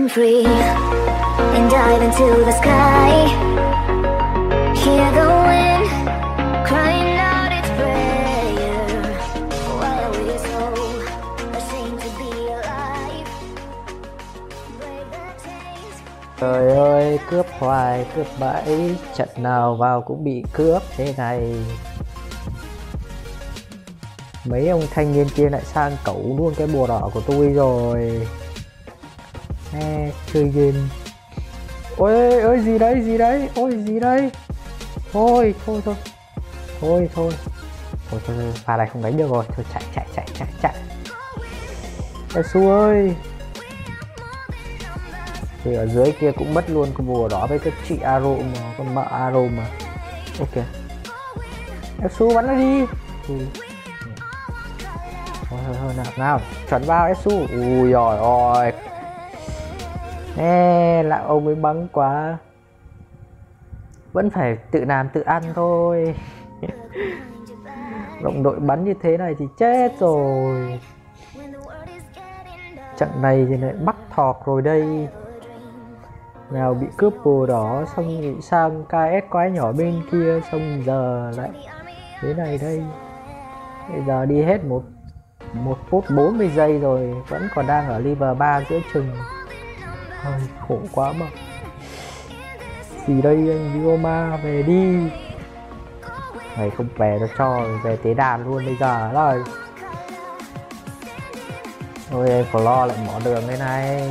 run free and dive into the sky. Hear the wind crying out its prayer. Why are we so ashamed to be alive? Break the chains. Trời ơi, cướp hoài, cướp bẫy, trận nào vào cũng bị cướp thế này. Mấy ông thanh niên kia lại sang cẩu luôn cái bùa đỏ của tôi rồi. Chơi game. Ôi ơi, gì đấy, ôi gì đây. Thôi, pha này không đánh được rồi, thôi chạy. Su ơi. Thì ở dưới kia cũng mất luôn con bùa đỏ với cái chị Aro mà, con mợ Aro mà. Ok. Su bắn nó đi. Thôi nào, chuẩn vào Su. Ui giời ơi. Lại ông ấy bắn quá. Vẫn phải tự làm tự ăn thôi. Đồng đội bắn như thế này thì chết rồi. Trận này thì lại bắt thọt rồi đây. Nào bị cướp bùa đỏ, xong bị sang KS quái nhỏ bên kia, xong giờ lại thế này đây. Bây giờ đi hết 1 phút 40 giây rồi, vẫn còn đang ở level 3 giữa chừng. Hơi khổ quá mà. Gì đây anh Dioma, về đi. Mày không về nó cho về tế đàn luôn bây giờ rồi. Ôi em Flo lại mở đường đây này.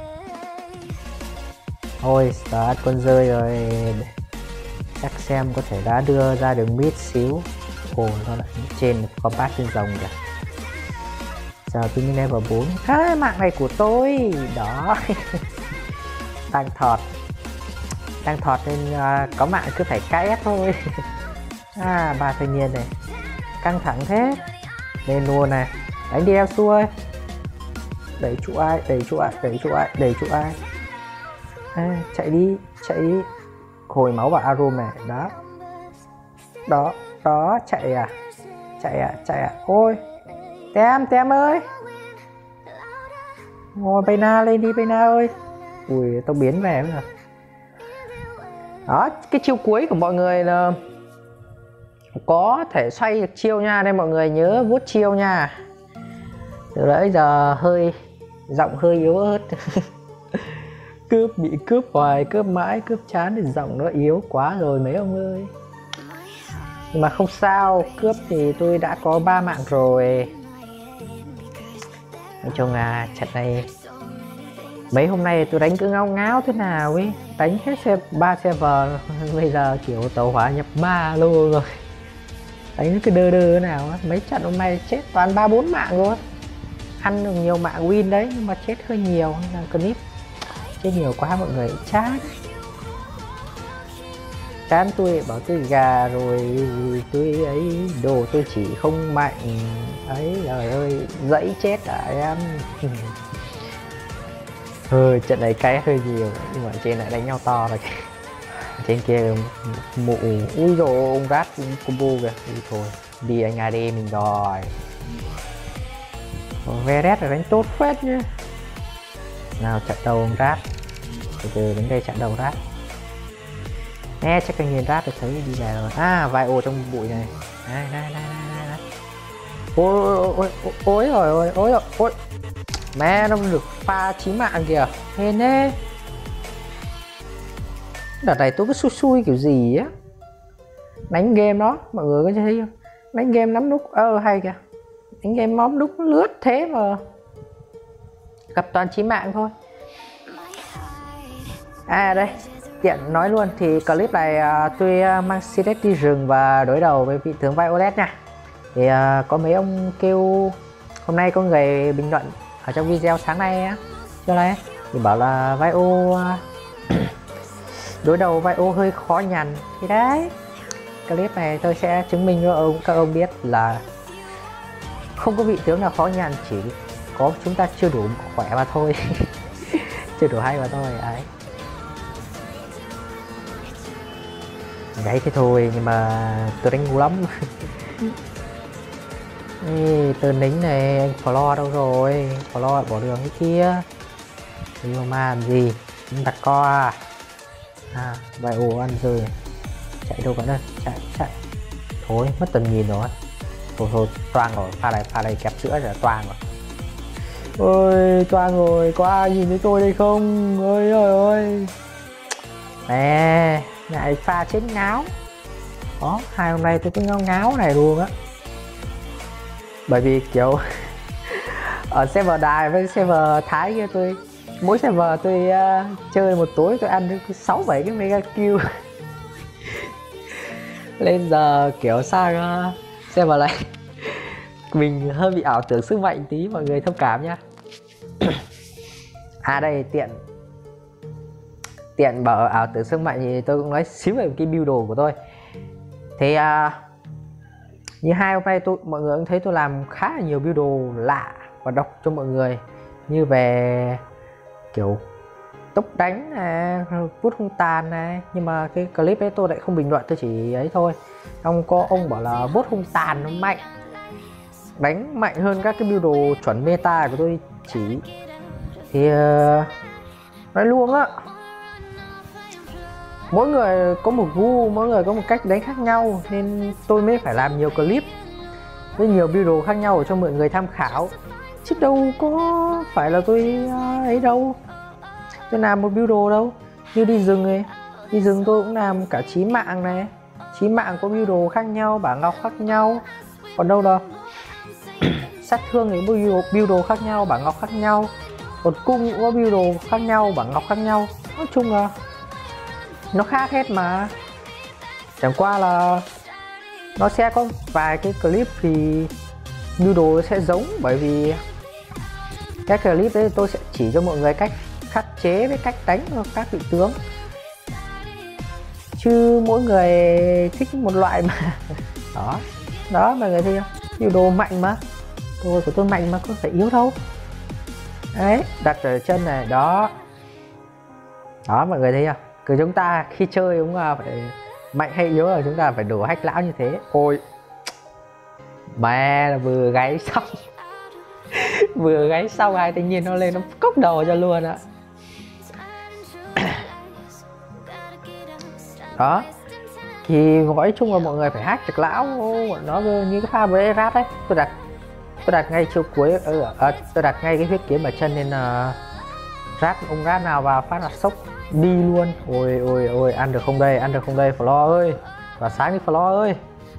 Thôi start con rơi rồi. Chắc xem có thể đã đưa ra đường mid xíu. Ồ nó lại trên combat trên rồng kìa. Giờ tôi mới level 4. Mạng này của tôi. Đó. Đang thọt nên có mạng cứ phải KS thôi. Ba thanh niên này căng thẳng thế. Lên luôn này. Đánh đi Su ơi. Đẩy trụ ai. Chạy đi. Hồi máu vào Arum này. Đó. Chạy à. Ôi Tem ơi. Ngồi Bayna lên đi Bayna ơi. Ui tao biến về rồi. Đó, cái chiêu cuối của mọi người là có thể xoay được chiêu nha, nên mọi người nhớ vuốt chiêu nha. Từ nãy giờ giọng hơi yếu ớt. Bị cướp hoài, cướp mãi, cướp chán thì giọng nó yếu quá rồi mấy ông ơi. Nhưng mà không sao, cướp thì tôi đã có 3 mạng rồi. Nói chung là trận này mấy hôm nay tôi đánh cứ ngáo ngáo thế nào ấy. Đánh hết 3 server. Bây giờ kiểu tàu hỏa nhập 3 luôn rồi. Đánh cái đơ thế nào á. Mấy trận hôm nay chết toàn 3-4 mạng rồi. Ăn được nhiều mạng win đấy, nhưng mà chết hơi nhiều. Là clip chết nhiều quá mọi người chán. Chán tôi bảo tôi gà rồi. Tôi ấy đồ tôi chỉ không mạnh. Ấy trời ơi dãy chết à em. Trận này cái hơi nhiều, nhưng mà trên lại đánh nhau to rồi. Trên kia mụ. Ui dồi ông rát combo kìa. Đi thôi đi anh AD mình rồi. Veret là đánh tốt phết nhá. Nào trận đầu ông rát. Từ đến đây trận đầu rát. Chắc anh nhìn rát được thấy đi về rồi. Vài ô trong bụi này. Đây. Ôi. Mẹ nó được pha chí mạng kìa. Hên thế. Đợt này tôi cứ xui kiểu gì á. Đánh game đó, mọi người có thấy không? Đánh game nắm nút, hay kìa. Đánh game nắm nút lướt thế mà gặp toàn chí mạng thôi. Đây, tiện nói luôn thì clip này tôi mang Sidex đi rừng và đối đầu với vị tướng Violet nha. Thì có mấy ông kêu hôm nay có người bình luận ở trong video sáng nay á, cho này thì bảo là Vio đối đầu Vio hơi khó nhằn. Thì đấy, clip này tôi sẽ chứng minh cho các ông biết là không có vị tướng nào khó nhằn, chỉ có chúng ta chưa đủ khỏe mà thôi. Chưa đủ hay mà thôi ấy. Đấy thế thôi, nhưng mà tôi đánh ngu lắm. Tên lính này anh Flo đâu rồi? Flo bỏ đường cái kia. Yêu ma làm gì, đặt co à. Vài ồ ăn rơi, chạy đâu bạn ơi, chạy thôi mất tầm nhìn rồi. Thôi toang rồi, pha này kẹp sữa là toang rồi. Ôi toang rồi, có ai nhìn thấy tôi đây không? Ôi ơi nè, lại pha chết ngáo. Đó, hai hôm nay tôi cứ ngáo này luôn á. Bởi vì kiểu ở server đài với server Thái kia, tôi mỗi server tôi chơi một tối tôi ăn được 6-7 cái mega kill. Lên giờ kiểu sang server này mình hơi bị ảo tưởng sức mạnh tí, mọi người thông cảm nhá. À đây tiện bảo ảo tưởng sức mạnh thì tôi cũng nói xíu về cái build đồ của tôi. Thì như hai hôm nay mọi người cũng thấy tôi làm khá là nhiều build đồ lạ và đọc cho mọi người, như về kiểu tốc đánh này, vút hung tàn này. Nhưng mà cái clip ấy tôi lại không bình luận, tôi chỉ ấy thôi. Ông bảo là vút hung tàn nó mạnh, đánh mạnh hơn các cái build đồ chuẩn meta của tôi chỉ. Thì nói luôn á, mỗi người có một gu, mỗi người có một cách đánh khác nhau, nên tôi mới phải làm nhiều clip với nhiều build đồ khác nhau để cho mọi người tham khảo, chứ đâu có phải là tôi ấy đâu. Tôi làm một build đồ đâu. Như đi rừng ấy, đi rừng tôi cũng làm cả chí mạng này. Chí mạng có build đồ khác nhau, bảng ngọc khác nhau. Còn đâu đâu sát thương thì có build đồ khác nhau, bảng ngọc khác nhau. Còn cung cũng có build đồ khác nhau, bảng ngọc khác nhau. Nói chung là nó khác hết mà. Chẳng qua là nó sẽ có vài cái clip thì build đồ sẽ giống, bởi vì cái clip đấy tôi sẽ chỉ cho mọi người cách khắc chế với cách đánh của các vị tướng, chứ mỗi người thích một loại mà. Đó mọi người thấy không, build đồ mạnh mà, đồ của tôi mạnh mà, có phải yếu đâu. Đấy, đặt ở chân này, đó mọi người thấy không, cứ chúng ta khi chơi cũng phải mạnh hay yếu là chúng ta phải đổ hack lão như thế. Ôi mẹ là vừa gáy xong vừa gáy xong hai tự nhiên nó lên nó cốc đầu cho luôn ạ. Đó thì nói chung là mọi người phải hack được lão nó như cái pha với rat đấy. Tôi đặt ngay chiều cuối, tôi đặt ngay cái huyết kiếm ở chân, nên là ông rat nào vào phát là sốc đi luôn. Ôi ăn được không đây, Flo ơi, và sáng đi Flo ơi.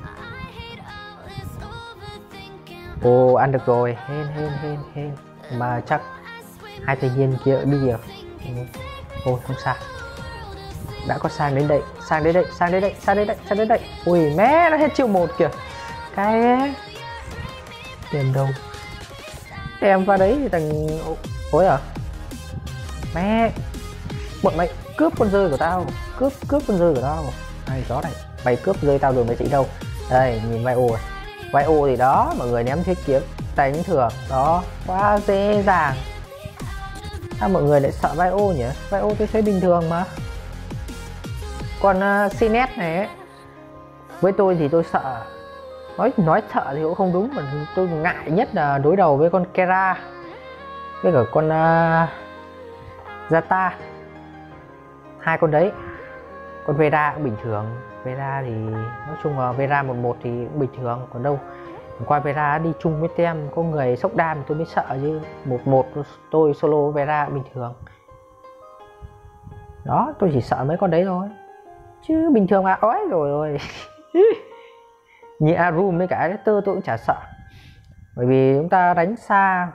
Ồ ăn được rồi, hên mà chắc hai tự nhiên kia đi rồi. Ôi không sao, đã có sang đến đây. Ui mẹ, nó hết chiều 1 kìa. Cái tiền đâu em vào đấy thì thằng ôi à mẹ, bọn mày cướp con rơi của tao, cướp con rơi của tao. Ai chó này, mày cướp rơi tao rồi mày chỉ đâu. Đây nhìn vai ô thì đó, mọi người ném thiết kiếm đánh thường đó, quá dễ dàng. Sao mọi người lại sợ vai ô nhỉ? Vai ô tôi thấy bình thường mà. Còn Sinet này ấy, với tôi thì tôi sợ, nói sợ thì cũng không đúng, mà tôi ngại nhất là đối đầu với con Kera với cả con Zata. Hai con đấy. Con Vera cũng bình thường. Vera thì nói chung là Vera 11 thì cũng bình thường. Còn đâu qua Vera đi chung với tem có người sốc đam thì tôi mới sợ, chứ 11 tôi solo Vera bình thường. Đó, tôi chỉ sợ mấy con đấy thôi, chứ bình thường mà. Ôi rồi như Arum với cả Alector tôi cũng chả sợ, bởi vì chúng ta đánh xa,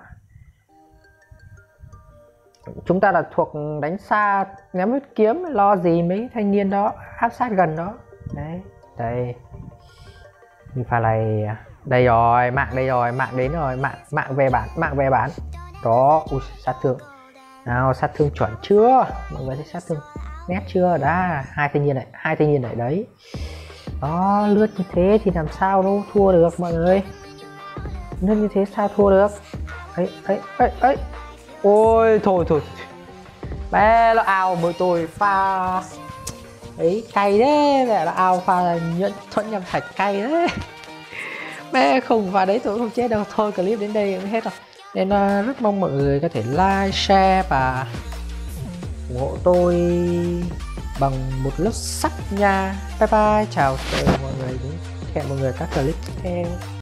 chúng ta là thuộc đánh xa ném huyết kiếm, lo gì mấy thanh niên đó áp sát gần đó. Đấy đây như pha này, đây rồi, mạng đây rồi, mạng đến rồi, mạng về bản đó. Ui, sát thương nào, sát thương chuẩn chưa mọi người, thấy sát thương nét chưa? Đã hai thanh niên này đấy. Đó, lướt như thế thì làm sao đâu thua được mọi người, lướt như thế sao thua được. Ấy ôi thôi bé nó ao mới tôi pha ấy cay đấy, mẹ nó ao pha nhận thuận nhầm thạch cay đấy. Bé không vào đấy tôi không chết đâu. Thôi clip đến đây cũng hết rồi, nên rất mong mọi người có thể like, share và ủng hộ tôi bằng một lướt sub nha. Bye bye, chào mọi người, hẹn mọi người các clip tiếp theo.